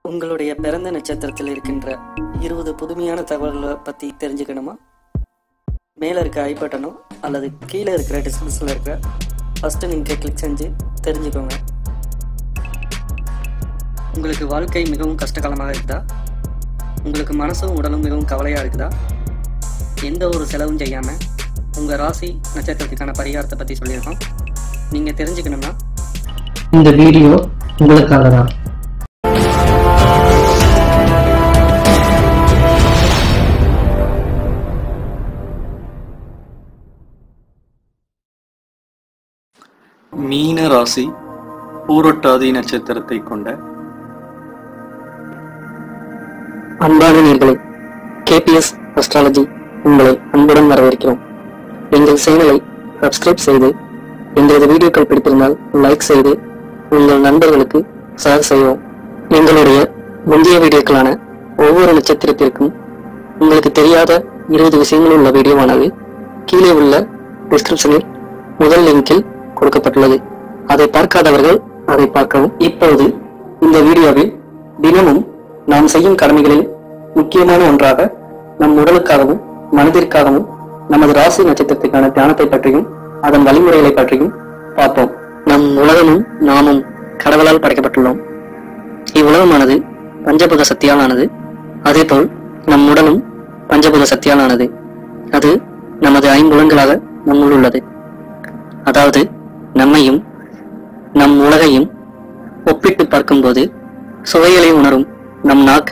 உங்களுடைய பிறந்த நட்சத்திரத்தில் இருக்கின்ற 20 புதுமையான தகவல்களை பற்றி தெரிஞ்சுக்கணுமா? மேலே இருக்க ஐ பட்டனோ அல்லது கீழே இருக்கிற டிஸ்கிரிப்ஷனில் இருக்கிற ஃபஸ்ட்டு லிங்கை கிளிக் செஞ்சு தெரிஞ்சுக்கோங்க. உங்களுக்கு வாழ்க்கை மிகவும் கஷ்டகாலமாக இருக்குதா? உங்களுக்கு மனசும் உடலும் மிகவும் கவலையாக இருக்குதா? எந்த ஒரு செலவும் செய்யாமல் உங்கள் ராசி நட்சத்திரத்துக்கான பரிகாரத்தை பற்றி சொல்லியிருக்கோம். நீங்கள் தெரிஞ்சுக்கணும்னா இந்த வீடியோ உங்களுக்காக தான். மீன ராசி பூரட்டாதி நட்சத்திரத்தை கொண்ட அன்பான நேயர்களே, கேபிஎஸ் அஸ்ட்ராலஜி உங்களை அன்புடன் வரவேற்கிறோம். எங்கள் சேனலை சப்ஸ்கிரைப் செய்து எங்களது வீடியோக்கள் பிடித்திருந்தால் லைக் செய்து உங்கள் நண்பர்களுக்கு ஷேர் செய்வோம். எங்களுடைய முந்தைய வீடியோக்களான ஒவ்வொரு நட்சத்திரத்திற்கும் உங்களுக்கு தெரியாத 20 விஷயங்கள் உள்ள வீடியோவானது கீழே உள்ள டிஸ்கிரிப்ஷனில் முதல் லிங்கில் கொடுக்கப்பட்டுள்ளது. அதை பார்க்காதவர்கள் அதை பார்க்கவும். இப்போது இந்த வீடியோவில் தினமும் நாம் செய்யும் கடமைகளில் முக்கியமான ஒன்றாக நம் உடலுக்காகவும் மனதிற்காகவும் நமது ராசி நட்சத்திரத்துக்கான தியானத்தை பற்றியும் அதன் வழிமுறைகளை பற்றியும் பார்ப்போம். நம் உலகமும் நாமும் கடவுளால் படைக்கப்பட்டுள்ளோம். இவ்வுலகமானது பஞ்சபூத சக்தியால் ஆனது. அதேபோல் நம் உடலும் பஞ்சபூத சக்தியால் ஆனது. அது நமது 5 புலன்களாக நம்முள் உள்ளது. அதாவது நம்மையும் நம் உலகையும் ஒப்பிட்டு பார்க்கும்போது சுவைகளை உணரும் நம் நாக்கு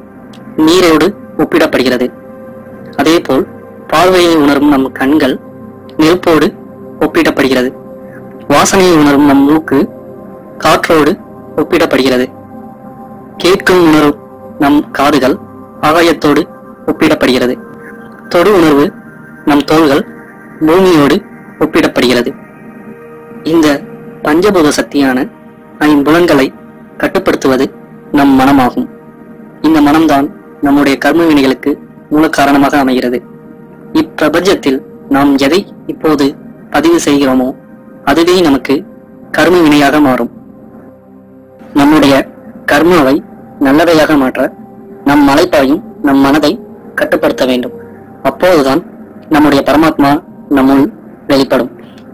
நீரோடு ஒப்பிடப்படுகிறது. அதேபோல் பார்வையை உணரும் நம் கண்கள் நெருப்போடு ஒப்பிடப்படுகிறது. வாசனையை உணரும் நம் மூக்கு காற்றோடு ஒப்பிடப்படுகிறது. கேட்கும் உணரும் நம் காதுகள் ஆகாயத்தோடு ஒப்பிடப்படுகிறது. தொடு உணர்வு நம் தோள்கள் பூமியோடு ஒப்பிடப்படுகிறது. இந்த பஞ்சபூத சக்தியான 5 புலன்களை கட்டுப்படுத்துவது நம் மனமாகும். இந்த மனம்தான் நம்முடைய கர்ம வினைகளுக்கு மூல காரணமாக அமைகிறது. இப்பிரபஞ்சத்தில் நாம் எதை இப்போது பதிவு செய்கிறோமோ அதுவே நமக்கு கர்ம வினையாக மாறும். நம்முடைய கர்மாவை நல்லவையாக மாற்ற நம் மலைப்பாயும் நம் மனதை கட்டுப்படுத்த வேண்டும். அப்போதுதான் நம்முடைய பரமாத்மா நம்முள் வெளிப்படும்.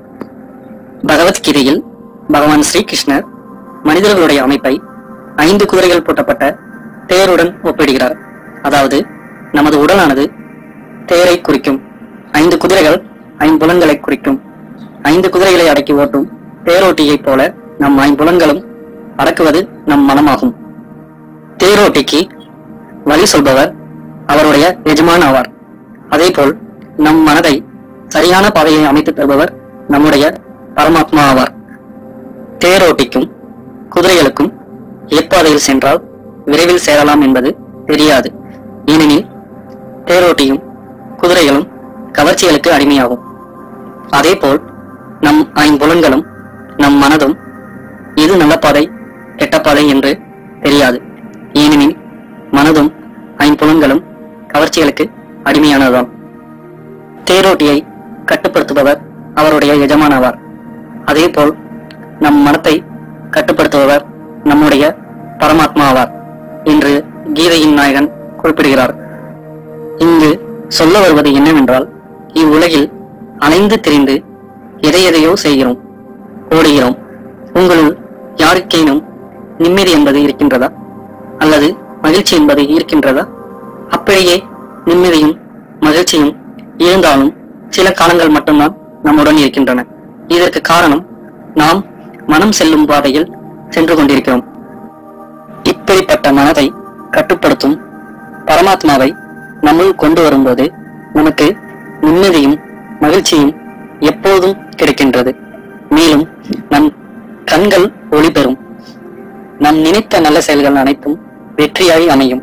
பகவத்கீதையில் பகவான் ஸ்ரீகிருஷ்ணர் மனிதர்களுடைய அமைப்பை 5 குதிரைகள் பூட்டப்பட்ட தேருடன் ஒப்பிடுகிறார். அதாவது நமது உடலானது தேரை குறிக்கும், 5 குதிரைகள் 5 புலன்களை குறிக்கும். 5 குதிரைகளை அடக்கி ஓட்டும் தேரோட்டியைப் போல நம் 5 புலன்களும் அடக்குவது நம் மனமாகும். தேரோட்டிக்கு வழி சொல்பவர் அவருடைய எஜமான் ஆவார். அதேபோல் நம் மனதை சரியான பாதையை அமைத்து தருபவர் நம்முடைய பரமாத்மா ஆவார். தேரோட்டிக்கும் குதிரைகளுக்கும் எப்பாதையில் சென்றால் விரைவில் சேரலாம் என்பது தெரியாது. ஏனெனில் தேரோட்டியும் குதிரைகளும் கவர்ச்சிகளுக்கு அடிமையாகும். அதேபோல் நம் 5 புலன்களும் நம் மனதும் எது நல்ல பாதை கெட்ட பாதை என்று தெரியாது. ஏனெனில் மனதும் 5 புலன்களும் கவர்ச்சிகளுக்கு அடிமையானதுதான். தேரோட்டியை கட்டுப்படுத்துபவர் அவருடைய எஜமானவர். அதேபோல் நம் மனத்தை கட்டுப்படுத்துபவர் நம்முடைய பரமாத்மா ஆவார் என்று கீதையின் நாயகன் குறிப்பிடுகிறார். இங்கு சொல்ல வருவது என்னவென்றால், இவ்வுலகில் அலைந்து திரிந்து எதையோ செய்கிறோம், ஓடுகிறோம். உங்களுள் யாருக்கேனும் நிம்மதி என்பது இருக்கின்றதா? அல்லது மகிழ்ச்சி என்பது இருக்கின்றதா? அப்படியே நிம்மதியும் மகிழ்ச்சியும் இருந்தாலும் சில காலங்கள் மட்டும்தான் நம்முடன் இருக்கின்றன. இதற்கு காரணம் நாம் மனம் செல்லும் பாதையில் சென்று கொண்டிருக்கிறோம். இப்படிப்பட்ட மனதை கட்டுப்படுத்தும் பரமாத்மாவை நம்முள் கொண்டு வரும்போது நமக்கு நிம்மதியும் மகிழ்ச்சியும் எப்போதும் கிடைக்கின்றது. மேலும் நம் கண்கள் ஒளி பெறும். நம் நினைத்த நல்ல செயல்கள் அனைத்தும் வெற்றியாய் அமையும்.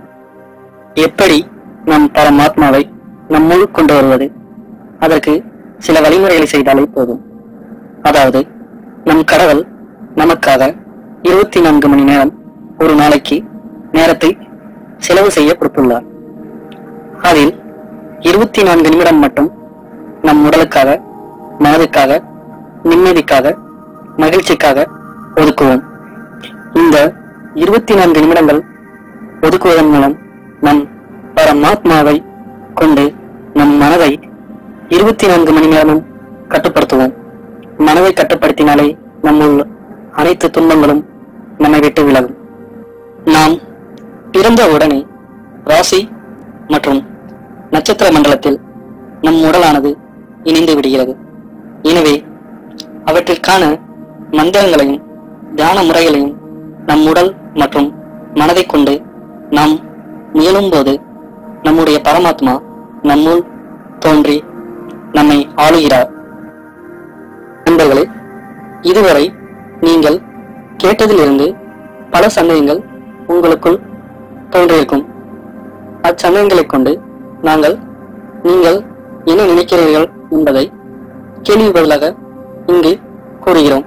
எப்படி நம் பரமாத்மாவை நம்முள் கொண்டு வருவது? அதற்கு சில வழிமுறைகளை செய்தாலே போதும். அதாவது நம் கடவுள் நமக்காக 24 மணி நேரம் ஒரு நாளைக்கு நேரத்தை செலவு செய்ய கொடுத்துள்ளார். அதில் 24 நிமிடம் மட்டும் நம் உடலுக்காக, மனதுக்காக, நிம்மதிக்காக, மகிழ்ச்சிக்காக ஒதுக்குவோம். இந்த 24 நிமிடங்கள் ஒதுக்குவதன் மூலம் நம் பரமாத்மாவை கொண்டு நம் மனதை 24 மணி நேரமும் கட்டுப்படுத்துவோம். மனதை கட்டுப்படுத்தினாலே நம்முள் அனைத்து துன்பங்களும் நம்மை விட்டு விலகும். நாம் பிறந்த உடனே ராசி மற்றும் நட்சத்திர மண்டலத்தில் நம் உடலானது இணைந்து விடுகிறது. எனவே அவற்றிற்கான மந்திரங்களையும் தியான முறைகளையும் நம் உடல் மற்றும் மனதை கொண்டு நாம் முயலும் போது நம்முடைய பரமாத்மா நம்முள் தோன்றி நம்மை ஆளுகிறார். நண்பர்களே, இதுவரை நீங்கள் கேட்டதிலிருந்து பல சந்தேகங்கள் உங்களுக்குள் தோன்றியிருக்கும். அச்சமயங்களைக் கொண்டு நீங்கள் என்ன நினைக்கிறீர்கள் என்பதை கேள்வி பதிலாக இங்கு கூறுகிறோம்.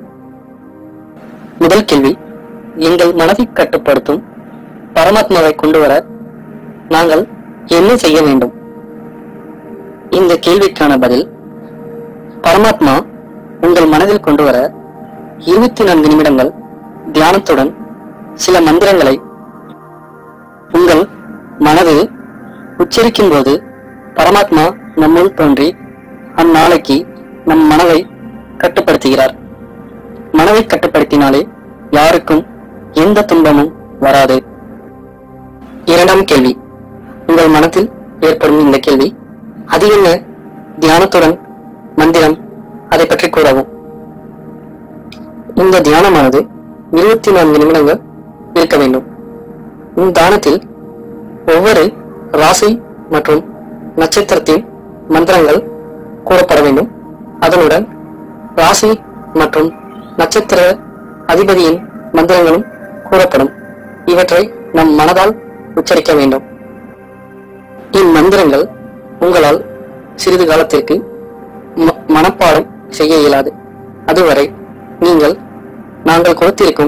முதல் கேள்வி, எங்கள் மனதை கட்டுப்படுத்தும் பரமாத்மாவை கொண்டு வர நாங்கள் என்ன செய்ய வேண்டும்? இந்த கேள்விக்கான பதில், பரமாத்மா உங்கள் மனதில் கொண்டு வர 24 நிமிடங்கள் தியானத்துடன் சில மந்திரங்களை உங்கள் மனது உச்சரிக்கும் போது பரமாத்மா நம்முள் தோன்றி அந்நாளைக்கு நம் மனதை கட்டுப்படுத்துகிறார். மனதை கட்டுப்படுத்தினாலே யாருக்கும் எந்த துன்பமும் வராது. இரண்டாம் கேள்வி, உங்கள் மனத்தில் ஏற்படும் இந்த கேள்வி, அது என்ன தியானத்துடன் மந்திரம், அதை பற்றி கூறவும். இந்த தியானமானது 24 நிமிடங்கள் இருக்க வேண்டும். இந்த தியானத்தில் ஒவ்வொரு ராசி மற்றும் நட்சத்திரத்தின் மந்திரங்கள் கூறப்பட வேண்டும். அதனுடன் ராசி மற்றும் நட்சத்திர அதிபதியின் மந்திரங்களும் கூறப்படும். இவற்றை நம் மனதால் உச்சரிக்க வேண்டும். இம்மந்திரங்கள் உங்களால் சிறிது காலத்திற்கு மனப்பாடம் செய்ய இயலாது. அதுவரை நாங்கள் கொடுத்திருக்கும்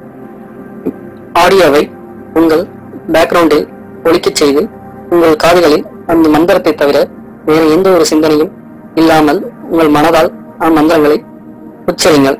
ஆடியோவை உங்கள் பேக்ரவுண்டில் ஒலிக்கச் செய்து உங்கள் காதுகளில் அந்த மந்திரத்தை தவிர வேறு எந்த ஒரு சிந்தனையும் இல்லாமல் உங்கள் மனதால் அம்மந்திரங்களை உச்சரிங்கள்.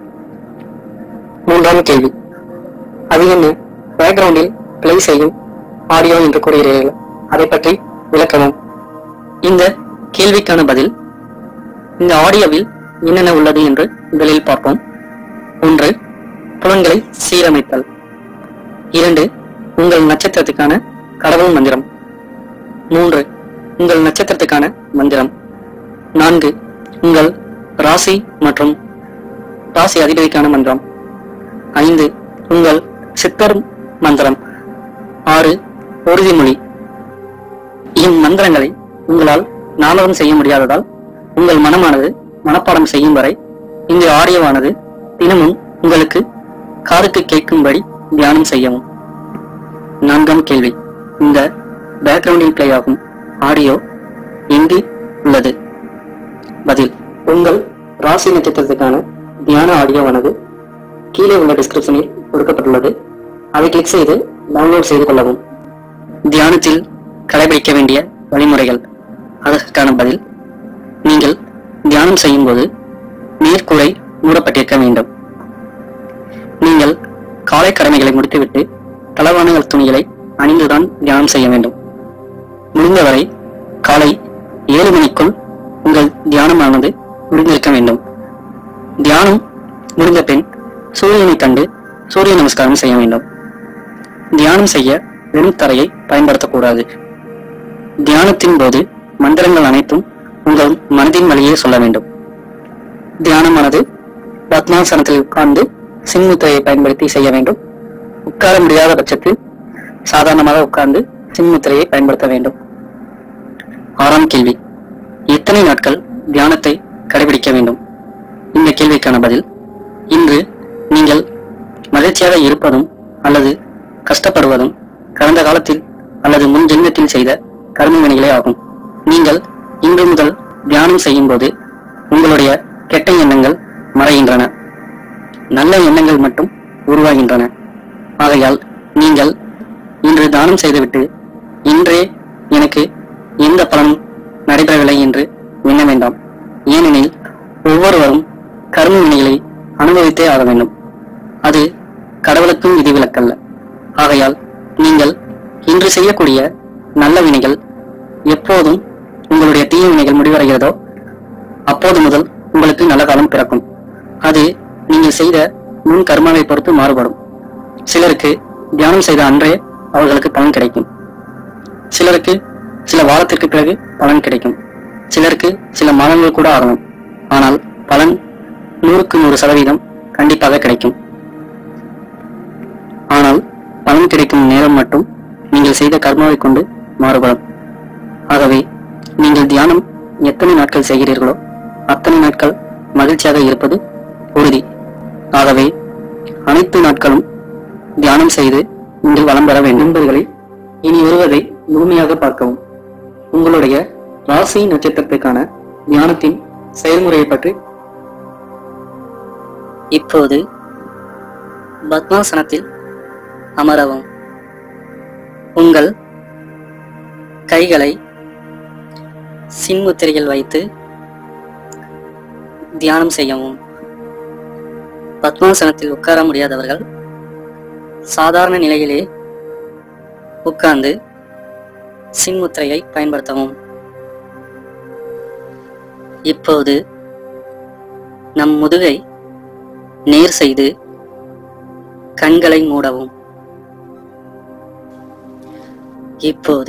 மூன்றாம் கேள்வி, அது என்ன பேக்ரவுண்டில் பிளே செய்யும் ஆடியோ என்று கூறுகிறீர்கள், அதை பற்றி விளக்கவும். இந்த கேள்விக்கான பதில், இந்த ஆடியோவில் என்னென்ன உள்ளது என்று முதலில் பார்ப்போம். 1. புலன்களை சீரமைத்தல். 2. உங்கள் நட்சத்திரத்துக்கான கடவுள் மந்திரம். 3. உங்கள் நட்சத்திரத்துக்கான மந்திரம். 4. உங்கள் ராசி மற்றும் ராசி அதிபதிக்கான மந்திரம். 5. உங்கள் சித்தர் மந்திரம். 6. உறுதிமொழி. இம்மந்திரங்களை உங்களால் ஞாபகம் செய்ய முடியாததால் உங்கள் மனமானது மனப்பாடம் செய்யும் வரை இந்த ஆடியோவானது தினமும் உங்களுக்கு காதுக்கு கேட்கும்படி தியானம் செய்யவும். 4ஆம் கேள்வி, இந்த பேக்ரவுண்டில் பிளே ஆகும் ஆடியோ எங்கு உள்ளது? பதில், உங்கள் ராசி நட்சத்திரத்துக்கான தியான ஆடியோவானது கீழே உள்ள டிஸ்கிரிப்ஷனில் கொடுக்கப்பட்டுள்ளது. அதை கிளிக் செய்து டவுன்லோட் செய்து கொள்ளவும். தியானத்தில் கடைபிடிக்க வேண்டிய வழிமுறைகள். அதற்கான பதில், நீங்கள் தியானம் செய்யும் போது மேற்கூரை மூடப்பட்டிருக்க வேண்டும். நீங்கள் காலை கடமைகளை முடித்துவிட்டு தளவான துணிகளை அணிந்துதான் தியானம் செய்ய வேண்டும். முடிந்தவரை காலை 7 மணிக்குள் உங்கள் தியானமானது முடிந்திருக்க வேண்டும். தியானம் முடிந்த பின் சூரியனை கண்டு சூரிய நமஸ்காரம் செய்ய வேண்டும். தியானம் செய்ய வெறும் தரையை பயன்படுத்தக்கூடாது. தியானத்தின் போது மந்திரங்கள் அனைத்தும் உங்கள் மனதின் வழியே சொல்ல வேண்டும். தியானமானது பத்மாசனத்தில் உட்கார்ந்து சின்முத்திரையை பயன்படுத்தி செய்ய வேண்டும். உட்கார முடியாத பட்சத்தில் சாதாரணமாக உட்கார்ந்து சின்முத்திரையை பயன்படுத்த வேண்டும். 6ஆம் கேள்வி, எத்தனை நாட்கள் தியானத்தை கடைபிடிக்க வேண்டும்? இந்த கேள்விக்கான பதில், இன்று நீங்கள் மகிழ்ச்சியாக இருப்பதும் அல்லது கஷ்டப்படுவதும் கடந்த காலத்தில் அல்லது முன் ஜென்மத்தில் செய்த கர்ம வினைகளே ஆகும். நீங்கள் இன்று முதல் தியானம் செய்யும் போது உங்களுடைய கெட்ட எண்ணங்கள் மறைகின்றன, நல்ல எண்ணங்கள் மட்டும் உருவாகின்றன. ஆகையால் நீங்கள் இன்று தானம் செய்துவிட்டு இன்றே எனக்கு எந்த பலனும் நடைபெறவில்லை என்று எண்ண வேண்டாம். ஏனெனில் ஒவ்வொருவரும் கர்ம வினைகளை அனுபவித்தே ஆக வேண்டும். அது கடவுளுக்கும் விதிவிலக்கல்ல. ஆகையால் நீங்கள் இன்று செய்யக்கூடிய நல்ல வினைகள் எப்போதும் உங்களுடைய தீய வினைகள் முடிவடைகிறதோ அப்போது முதல் உங்களுக்கு நல்ல காலம் பிறக்கும். அது நீங்கள் செய்த முன் கர்மாவை பொறுத்து மாறுபடும். சிலருக்கு தியானம் செய்த அன்றே அவர்களுக்கு பலன் கிடைக்கும். சிலருக்கு சில வாரத்திற்கு பிறகு பலன் கிடைக்கும். சிலருக்கு சில மாதங்கள் கூட ஆகலாம். ஆனால் பலன் 100க்கு 100% கண்டிப்பாக கிடைக்கும். ஆனால் பலன் கிடைக்கும் நேரம் மட்டும் நீங்கள் செய்த கர்மாவை கொண்டு மாறுபடும். ஆகவே நீங்கள் தியானம் எத்தனை நாட்கள் செய்கிறீர்களோ அத்தனை நாட்கள் மகிழ்ச்சியாக இருப்பது உறுதி. ஆகவே அனைத்து நாட்களும் தியானம் செய்து நீங்கள் வளம் பெற வேண்டும். நண்பர்களை இனி வருவதை முழுமையாக பார்க்கவும். உங்களுடைய ராசி நட்சத்திரத்துக்கான தியானத்தின் செயல்முறையை பற்றி இப்போது பத்மாசனத்தில் அமரவும். உங்கள் கைகளை சின்முத்திரையில் வைத்து தியானம் செய்யவும். பத்மாசனத்தில் உட்கார முடியாதவர்கள் சாதாரண நிலையிலே உட்கார்ந்து சின்முத்திரையை பயன்படுத்தவும். இப்போது நம் முதுகை நேர் செய்து கண்களை மூடவும். இப்போது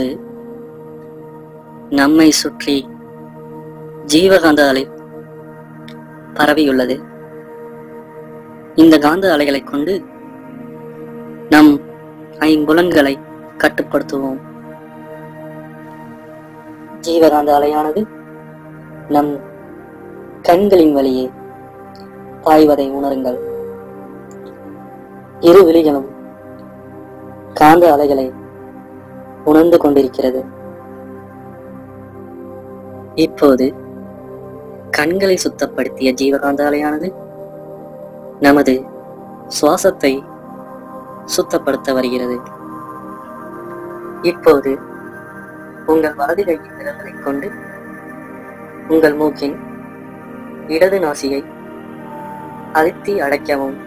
நம்மை சுற்றி ஜீவகாந்த அலை பரவியுள்ளது. இந்த காந்த அலைகளை கொண்டு நம் ஐம்புலன்களை கட்டுப்படுத்துவோம். ஜீவகாந்த அலையானது நம் கண்களின் வழியே பாய்வதை உணருங்கள். இரு விழிகளும் காந்த அலைகளை உணர்ந்து கொண்டிருக்கிறது. இப்போது கண்களை சுத்தப்படுத்திய ஜீவகாந்த அலையானது நமது சுவாசத்தை சுத்தப்படுத்த வருகிறது. இப்போது உங்கள் வலது கையின் விரல்களை கொண்டு உங்கள் மூக்கின் இடது நாசியை அழுத்தி அடைக்கவும்.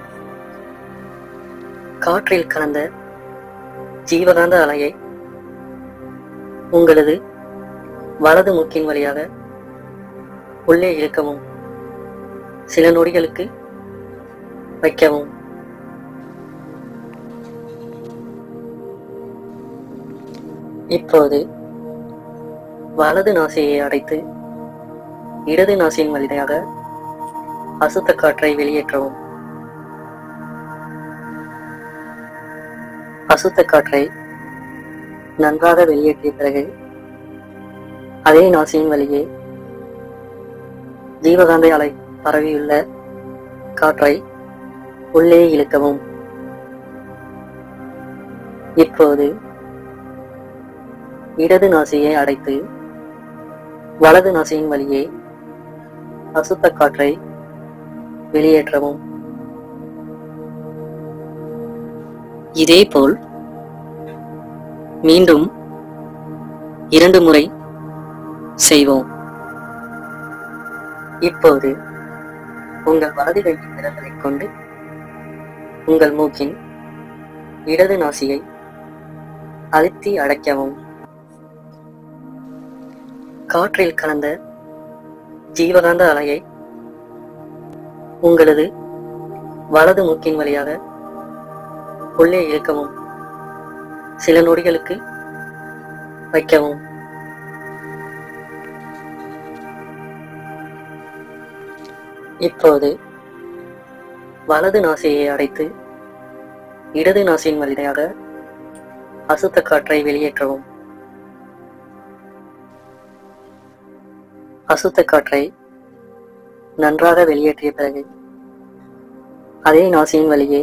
காற்றில் கலந்த ஜீவகாந்த அலையை உங்களது வலது மூக்கின் வழியாக உள்ளே இழுக்கவும். சில நொடிகளுக்கு வைக்கவும். இப்போது வலது நாசியை அடைத்து இடது நாசியின் வழியாக அசுத்த காற்றை வெளியேற்றவும். அசுத்த காற்றை நன்றாக வெளியேற்றிய பிறகு அதே நாசியின் வழியே ஜீவகாந்த அலை பரவியுள்ள காற்றை உள்ளே இழுக்கவும். இப்போது இடது நாசியை அடைத்து வலது நாசியின் வழியே அசுத்த காற்றை வெளியேற்றவும். இதேபோல் மீண்டும் 2 முறை செய்வோம். இப்போது உங்கள் வலது கையின் விரல்களை கொண்டு உங்கள் மூக்கின் இடது நாசியை அழுத்தி அடைக்கவும். காற்றில் கலந்த ஜீவகாந்த அலையை உங்களது வலது மூக்கின் வழியாக உள்ளே இழுக்கவும். சில நொடிகளுக்கு வைக்கவும். இப்போது வலது நாசியை அடைத்து இடது நாசியின் வழியாக அசுத்த காற்றை வெளியேற்றவும். அசுத்த காற்றை நன்றாக வெளியேற்றிய பிறகு அதே நாசியின் வழியே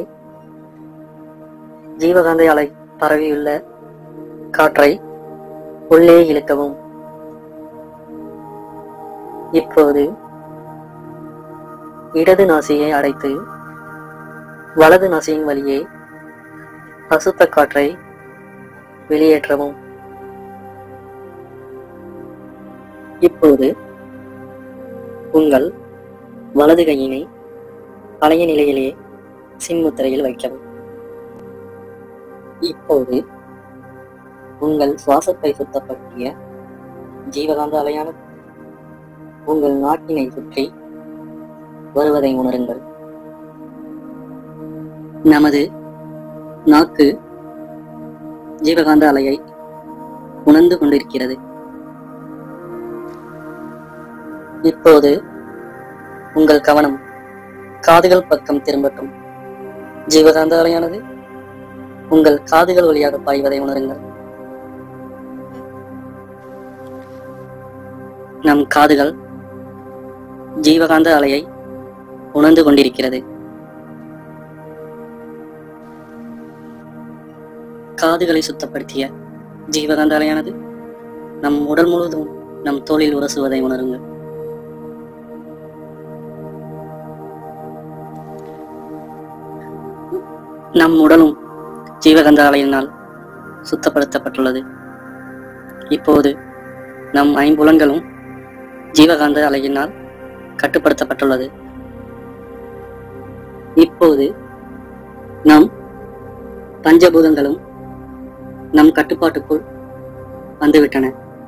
ஜீவகாந்த அலை பரவியுள்ள காற்றை உள்ளே இழுக்கவும். இப்போது இடது நாசியை அடைத்து வலது நாசியின் வழியே அசுத்த காற்றை வெளியேற்றவும். இப்போது உங்கள் வலது கையினை பழைய நிலையிலே சின்முத்திரையில் வைக்கவும். இப்போது உங்கள் சுவாசத்தை சுத்தப்படுத்திய ஜீவகாந்த அலையானது உங்கள் நாக்கினை சுற்றி வருவதை உணருங்கள். நமது நாக்கு ஜீவகாந்த அலையை உணர்ந்து கொண்டிருக்கிறது. இப்போது உங்கள் கவனம் காதுகள் பக்கம் திரும்பட்டும். ஜீவகாந்த அலையானது உங்கள் காதுகள் வழியாக பாய்வதை உணருங்கள். நம் காதுகள் ஜீவகாந்த அலையை உணர்ந்து கொண்டிருக்கிறது. காதுகளை சுத்தப்படுத்திய ஜீவகாந்த அலையானது நம் உடல் முழுவதும் நம் தோளில் உரசுவதை உணருங்கள். நம் உடலும் ஜீவகாந்த அலையினால் சுத்தப்படுத்தப்பட்டுள்ளது. இப்போது நம் ஐம்புலன்களும் ஜீவகாந்த அலையினால் கட்டுப்படுத்தப்பட்டுள்ளது. இப்போது நம் பஞ்சபூதங்களும் நம் கட்டுப்பாட்டுக்குள் வந்துவிட்டன.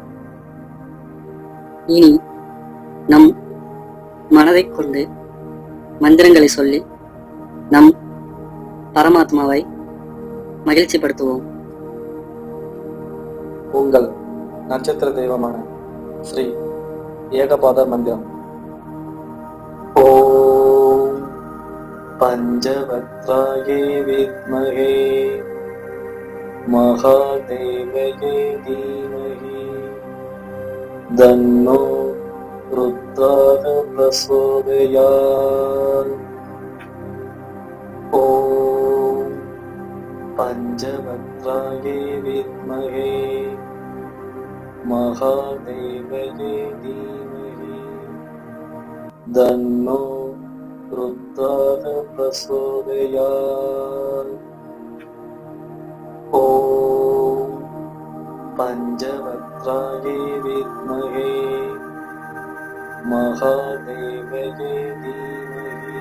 இனி நம் மனதை கொண்டு மந்திரங்களை சொல்லி நம் பரமாத்மாவை மகிழ்ச்சிப்படுத்துவோம். உங்கள் நட்சத்திர தெய்வமான ஸ்ரீ ஏகபாத மந்திரம். ஓம் பஞ்சவக்ராயே வித்மஹே மகாதேவயே தீமஹி தன்னோ ருத்ராக பிரசோதயாத். ஓம் பஞ்சவக்ராயே வித்மஹே மகாதேவயே தீமஹி தன்னோ ருத்ராக பிரசோதயாத். ஓம் பஞ்சவக்ராயே வித்மஹே மகாதேவயே தீமஹி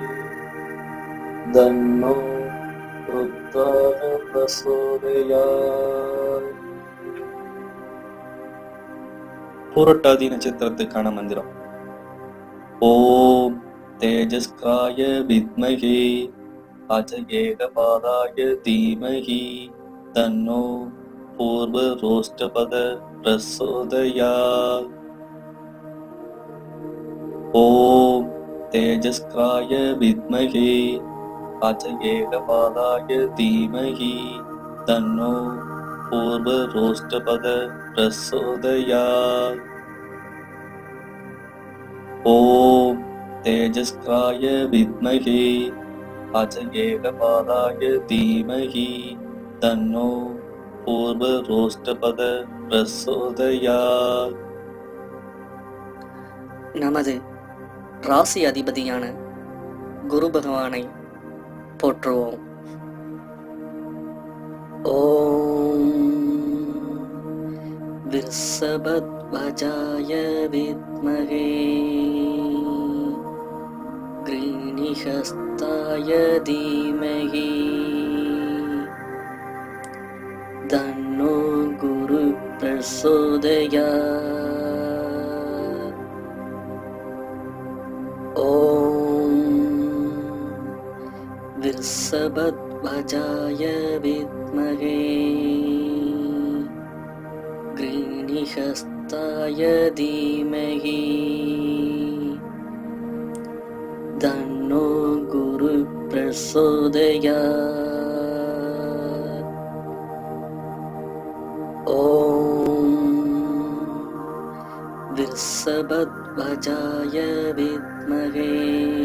தன்னோ ருத்ராக பிரசோதயாத். பூரட்டாதி நட்சத்திரத்துக்கான மந்திரம். ஓம் தேஜஸ்காய வித்மஹே அஜஏகபாதாய தீமஹி தன்னோ பூர்வ ரோஷ்டபத பிரசோதயாத். ஓம் தேஜஸ்காய வித்மஹே அஜஏகபாதாய தீமஹி தன்னோ பூர்வ ரோஷ்டபத பிரசோதயாத். ஓம் தேஜஸ்காய வித்மஹே அஜஏகபாதாய தீமஹி தன்னோ பூர்வ ரோஷ்டபத பிரசோதயாத். நமது ராசி அதிபதியான குரு பகவானை போற்றுவோம். ஓம் விருஷபத்வஜாய வித்மஹே கிரீணிஹஸ்தாய தீமஹி தன்னோ குரு பிரசோதயாத். ஓம் விருஷபத்வஜாய வித்மஹே கிரீணிஹஸ்தாய தீமஹி தன்னோ குரு பிரசோதயாத். ஓம் விருஷபத்வஜாய வித்மஹே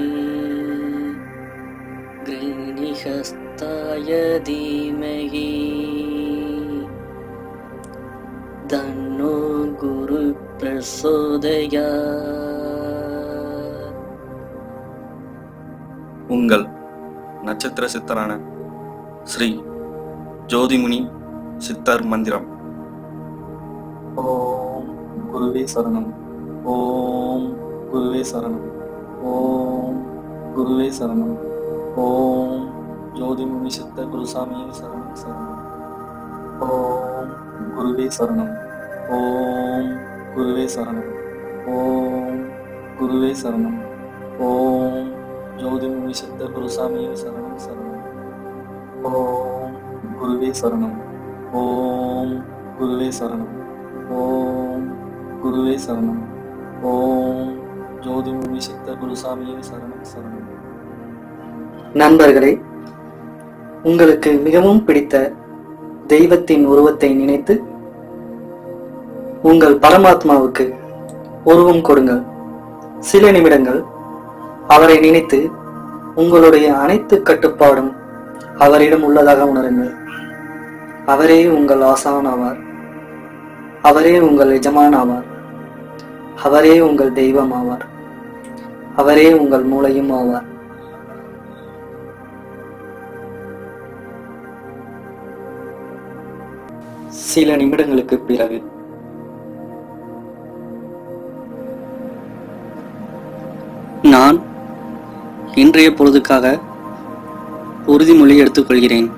கிரீணிஹஸ்தாய தீமஹி தன்னோ குரு பிரசோதயாத். உங்கள் நட்சத்திர சித்தரான ஸ்ரீ ஜோதிமுனி சித்தர் மந்திரம். ஓம் குருவே சரணம். ஓம் குருவே சரணம். ஓம் குருவே சரணம். ஓம் ஜோதிமுனி சித்த குருசாமியே சரணம் சரணம். ஓம் குருவே சரணம். ஓம் குருவே சரணம். ஓம் குருவே சரணம். ஓம் ஜோதிமுனி சித்த குருசாமியே சரணம் சரணம். ஓம் குருவே சரணம். ஓம் குருவே சரணம். ஓம் குருவே சரணம். ஓம் ஜோதிமுனி சித்த குருசாமியே சரணம் சரணம். நண்பர்களே, உங்களுக்கு மிகவும் பிடித்த தெய்வத்தின் உருவத்தை நினைத்து உங்கள் பரமாத்மாவுக்கு உருவம் கொடுங்கள். சில நிமிடங்கள் அவரை நினைத்து உங்களுடைய அனைத்து கட்டுப்பாடும் அவரிடம் உள்ளதாக உணருங்கள். அவரே உங்கள் ஆசான் ஆவார். அவரே உங்கள் எஜமான் ஆவார். அவரே உங்கள் தெய்வம் ஆவார். அவரே உங்கள் மூளையும் ஆவார். சில நிமிடங்களுக்கு பிறகு நான் இன்றைய பொழுதுக்காக உறுதிமொழி எடுத்துக்கொள்கிறேன்.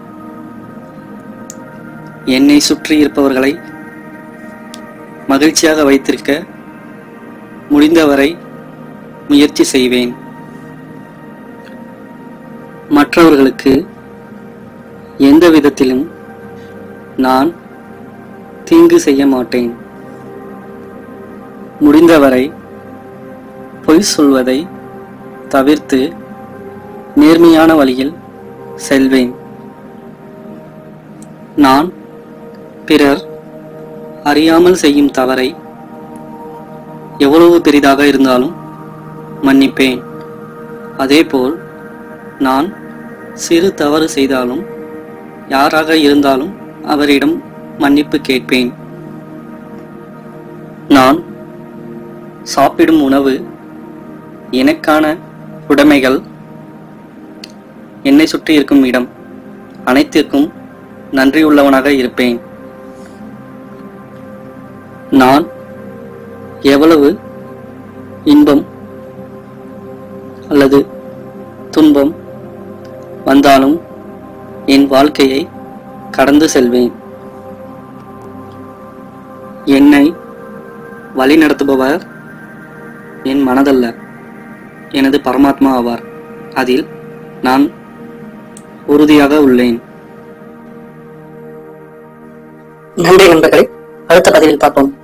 என்னை சுற்றி இருப்பவர்களை மகிழ்ச்சியாக வைத்திருக்க முடிந்தவரை முயற்சி செய்வேன். மற்றவர்களுக்கு எந்த விதத்திலும் நான் தீங்கு செய்ய மாட்டேன். முடிந்தவரை பொய் சொல்வதை தவிர்த்து நேர்மையான வழியில் செல்வேன். நான் பிறர் அறியாமல் செய்யும் தவறை எவ்வளவு பெரிதாக இருந்தாலும் மன்னிப்பேன். அதேபோல் நான் சிறு தவறு செய்தாலும் யாராக இருந்தாலும் அவரிடம் மன்னிப்பு கேட்பேன். நான் சாப்பிடும் உணவு, எனக்கான உடைமைகள், என்னை சுற்றி இருக்கும் இடம் அனைத்திற்கும் நன்றியுள்ளவனாக இருப்பேன். நான் எவ்வளவு இன்பம் அல்லது துன்பம் வந்தாலும் என் வாழ்க்கையை கடந்து செல்வேன். என்னை வழிநடத்துபவர் என் மனதல்ல, எனது பரமாத்மா ஆவார். அதில் நான் உறுதியாக உள்ளேன். நன்றி நண்பர்களே, அடுத்த பதிவில் பார்ப்போம்.